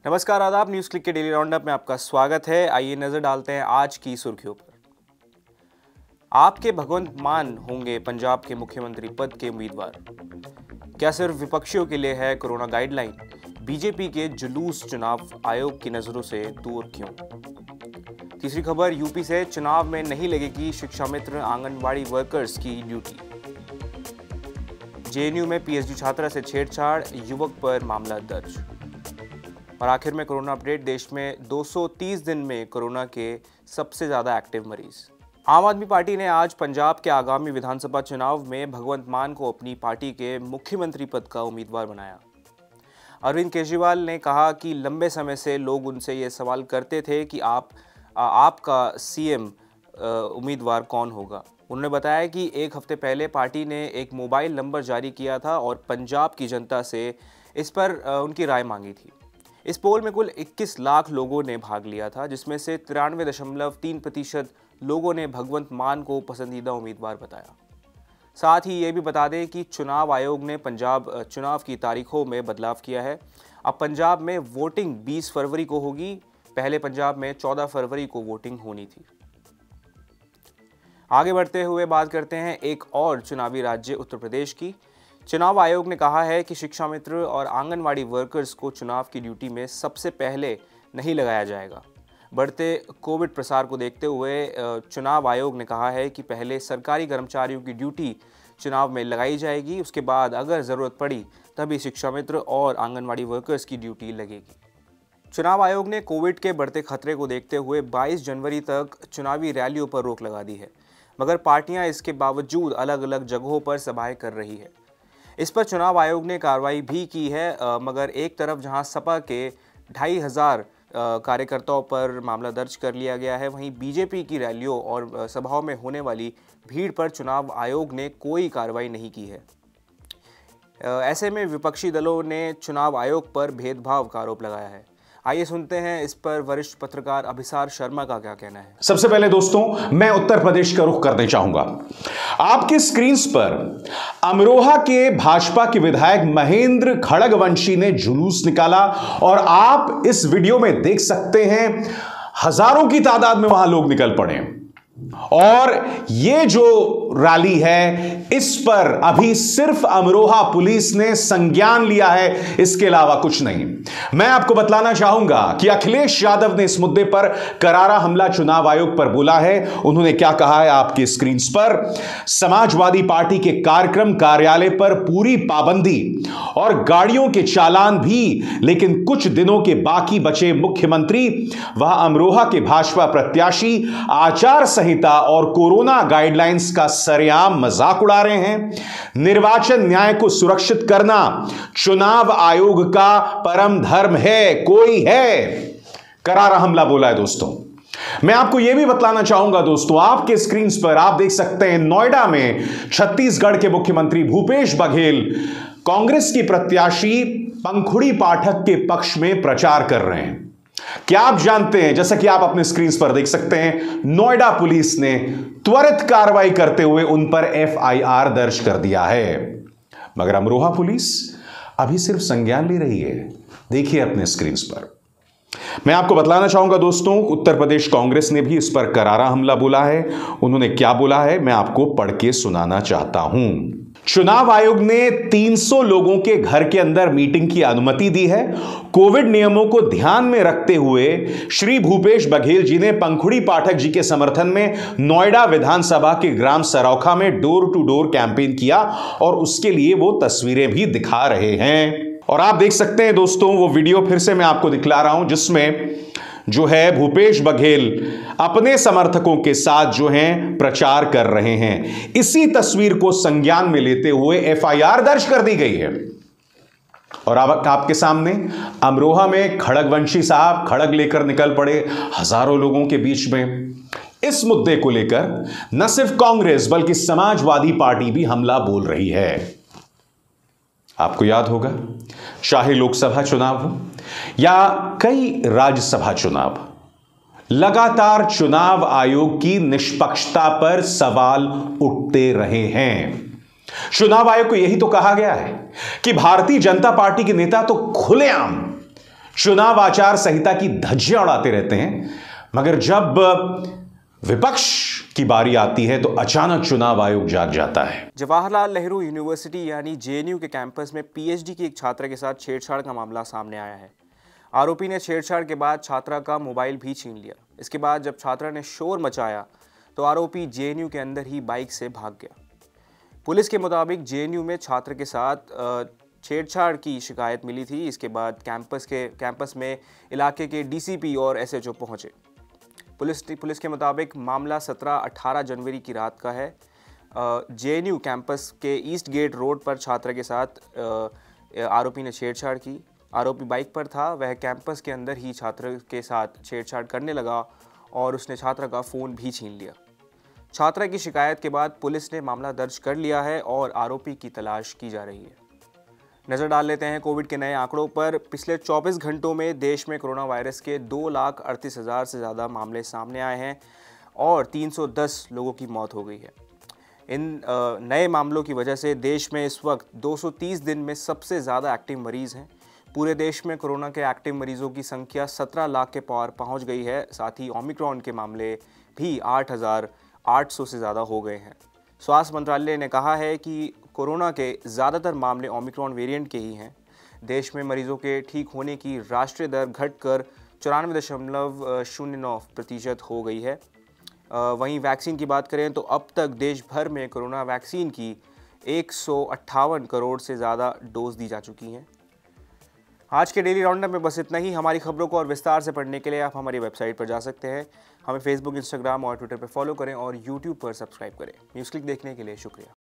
नमस्कार, आदाब। News click के डेली राउंडअप में आपका स्वागत है। आइए नजर डालते हैं आज की सुर्खियों पर। आपके भगवंत मान होंगे पंजाब के मुख्यमंत्री पद के उम्मीदवार। क्या सिर्फ विपक्षियों के लिए है कोरोना गाइडलाइन? बीजेपी के जुलूस चुनाव आयोग की नजरों से दूर क्यों? तीसरी खबर, यूपी से चुनाव में नहीं लगेगी शिक्षा मित्र आंगनबाड़ी वर्कर्स की ड्यूटी। जेएनयू में पीएचडी छात्रा से छेड़छाड़, युवक पर मामला दर्ज। और आखिर में कोरोना अपडेट। देश में 230 दिन में कोरोना के सबसे ज्यादा एक्टिव मरीज। आम आदमी पार्टी ने आज पंजाब के आगामी विधानसभा चुनाव में भगवंत मान को अपनी पार्टी के मुख्यमंत्री पद का उम्मीदवार बनाया। अरविंद केजरीवाल ने कहा कि लंबे समय से लोग उनसे ये सवाल करते थे कि आपका सीएम उम्मीदवार कौन होगा। उन्होंने बताया कि एक हफ्ते पहले पार्टी ने एक मोबाइल नंबर जारी किया था और पंजाब की जनता से इस पर उनकी राय मांगी थी। इस पोल में कुल 21 लाख लोगों ने भाग लिया था, जिसमें से 93.3% लोगों ने भगवंत मान को पसंदीदा उम्मीदवार बताया। साथ ही ये भी बता दें कि चुनाव आयोग ने पंजाब चुनाव की तारीखों में बदलाव किया है। अब पंजाब में वोटिंग 20 फरवरी को होगी। पहले पंजाब में 14 फरवरी को वोटिंग होनी थी। आगे बढ़ते हुए बात करते हैं एक और चुनावी राज्य उत्तर प्रदेश की। चुनाव आयोग ने कहा है कि शिक्षा मित्र और आंगनवाड़ी वर्कर्स को चुनाव की ड्यूटी में सबसे पहले नहीं लगाया जाएगा। बढ़ते कोविड प्रसार को देखते हुए चुनाव आयोग ने कहा है कि पहले सरकारी कर्मचारियों की ड्यूटी चुनाव में लगाई जाएगी, उसके बाद अगर ज़रूरत पड़ी तभी शिक्षा मित्र और आंगनवाड़ी वर्कर्स की ड्यूटी लगेगी। चुनाव आयोग ने कोविड के बढ़ते खतरे को देखते हुए 22 जनवरी तक चुनावी रैलियों पर रोक लगा दी है, मगर पार्टियां इसके बावजूद अलग अलग जगहों पर सभाएं कर रही है। इस पर चुनाव आयोग ने कार्रवाई भी की है, मगर एक तरफ जहां सपा के 2500 कार्यकर्ताओं पर मामला दर्ज कर लिया गया है, वहीं बीजेपी की रैलियों और सभाओं में होने वाली भीड़ पर चुनाव आयोग ने कोई कार्रवाई नहीं की है। ऐसे में विपक्षी दलों ने चुनाव आयोग पर भेदभाव का आरोप लगाया है। आइए सुनते हैं इस पर वरिष्ठ पत्रकार अभिसार शर्मा का क्या कहना है। सबसे पहले दोस्तों, मैं उत्तर प्रदेश का रुख करना चाहूंगा। आपकी स्क्रीन पर अमरोहा के भाजपा के विधायक महेंद्र खड़गवंशी ने जुलूस निकाला और आप इस वीडियो में देख सकते हैं हजारों की तादाद में वहां लोग निकल पड़े और ये जो रैली है इस पर अभी सिर्फ अमरोहा पुलिस ने संज्ञान लिया है, इसके अलावा कुछ नहीं। मैं आपको बतलाना चाहूंगा कि अखिलेश यादव ने इस मुद्दे पर करारा हमला चुनाव आयोग पर बोला है। उन्होंने क्या कहा है आपकी स्क्रीन पर। समाजवादी पार्टी के कार्यक्रम कार्यालय पर पूरी पाबंदी और गाड़ियों के चालान भी, लेकिन कुछ दिनों के बाकी बचे मुख्यमंत्री वह अमरोहा के भाजपा प्रत्याशी आचार संहिता और कोरोना गाइडलाइंस का सरेआम मजाक उड़ा रहे हैं। निर्वाचन न्याय को सुरक्षित करना चुनाव आयोग का परम धर्म है, कोई है। करारा हमला बोला है दोस्तों। मैं आपको यह भी बतलाना चाहूंगा दोस्तों, आपके स्क्रीन पर आप देख सकते हैं नोएडा में छत्तीसगढ़ के मुख्यमंत्री भूपेश बघेल कांग्रेस की प्रत्याशी पंखुड़ी पाठक के पक्ष में प्रचार कर रहे हैं। क्या आप जानते हैं, जैसा कि आप अपने स्क्रीन पर देख सकते हैं, नोएडा पुलिस ने त्वरित कार्रवाई करते हुए उन पर एफआईआर दर्ज कर दिया है, मगर अमरोहा पुलिस अभी सिर्फ संज्ञान ले रही है। देखिए अपने स्क्रीन पर। मैं आपको बतलाना चाहूंगा दोस्तों, उत्तर प्रदेश कांग्रेस ने भी इस पर करारा हमला बोला है। उन्होंने क्या बोला है मैं आपको पढ़ के सुनाना चाहता हूं। चुनाव आयोग ने 300 लोगों के घर के अंदर मीटिंग की अनुमति दी है। कोविड नियमों को ध्यान में रखते हुए श्री भूपेश बघेल जी ने पंखुड़ी पाठक जी के समर्थन में नोएडा विधानसभा के ग्राम सरौखा में डोर टू डोर कैंपेन किया और उसके लिए वो तस्वीरें भी दिखा रहे हैं। और आप देख सकते हैं दोस्तों, वो वीडियो फिर से मैं आपको दिखला रहा हूं, जिसमें जो है भूपेश बघेल अपने समर्थकों के साथ जो हैं प्रचार कर रहे हैं। इसी तस्वीर को संज्ञान में लेते हुए एफआईआर दर्ज कर दी गई है। और अब आपके सामने अमरोहा में खड़गवंशी साहब खड़ग लेकर निकल पड़े हजारों लोगों के बीच में। इस मुद्दे को लेकर न सिर्फ कांग्रेस बल्कि समाजवादी पार्टी भी हमला बोल रही है। आपको याद होगा, चाहे लोकसभा चुनाव हो या कई राज्यसभा चुनाव, लगातार चुनाव आयोग की निष्पक्षता पर सवाल उठते रहे हैं। चुनाव आयोग को यही तो कहा गया है कि भारतीय जनता पार्टी के नेता तो खुलेआम चुनाव आचार संहिता की धज्जियां उड़ाते रहते हैं, मगर जब विपक्ष की बारी आती है तो अचानक चुनाव आयोग जाग जाता है। जवाहरलाल नेहरू यूनिवर्सिटी यानी जेएनयू के कैंपस में पीएचडी की एक छात्रा के साथ छेड़छाड़ का मामला सामने आया है। आरोपी ने छेड़छाड़ के बाद छात्रा का मोबाइल भी छीन लिया। इसके बाद जब छात्रा ने शोर मचाया तो आरोपी जेएनयू के अंदर ही बाइक से भाग गया। पुलिस के मुताबिक जेएनयू में छात्र के साथ छेड़छाड़ की शिकायत मिली थी। इसके बाद कैंपस में इलाके के डीसीपी और एसएचओ पहुंचे। पुलिस के मुताबिक मामला 17-18 जनवरी की रात का है। जेएनयू कैंपस के ईस्ट गेट रोड पर छात्रा के साथ आरोपी ने छेड़छाड़ की। आरोपी बाइक पर था। वह कैंपस के अंदर ही छात्र के साथ छेड़छाड़ करने लगा और उसने छात्रा का फ़ोन भी छीन लिया। छात्रा की शिकायत के बाद पुलिस ने मामला दर्ज कर लिया है और आरोपी की तलाश की जा रही है। नज़र डाल लेते हैं कोविड के नए आंकड़ों पर। पिछले 24 घंटों में देश में कोरोना वायरस के 2,38,000 से ज़्यादा मामले सामने आए हैं और 310 लोगों की मौत हो गई है। इन नए मामलों की वजह से देश में इस वक्त 230 दिन में सबसे ज़्यादा एक्टिव मरीज़ हैं। पूरे देश में कोरोना के एक्टिव मरीजों की संख्या 17 लाख के पार पहुंच गई है। साथ ही ओमिक्रॉन के मामले भी 8,800 से ज़्यादा हो गए हैं। स्वास्थ्य मंत्रालय ने कहा है कि कोरोना के ज़्यादातर मामले ओमिक्रॉन वेरिएंट के ही हैं। देश में मरीजों के ठीक होने की राष्ट्रीय दर घटकर 94.09% हो गई है। वहीं वैक्सीन की बात करें तो अब तक देश भर में कोरोना वैक्सीन की 158 करोड़ से ज़्यादा डोज दी जा चुकी हैं। आज के डेली राउंडअप में बस इतना ही। हमारी खबरों को और विस्तार से पढ़ने के लिए आप हमारी वेबसाइट पर जा सकते हैं। हमें फेसबुक, इंस्टाग्राम और ट्विटर पर फॉलो करें और यूट्यूब पर सब्सक्राइब करें। न्यूज़ क्लिक देखने के लिए शुक्रिया।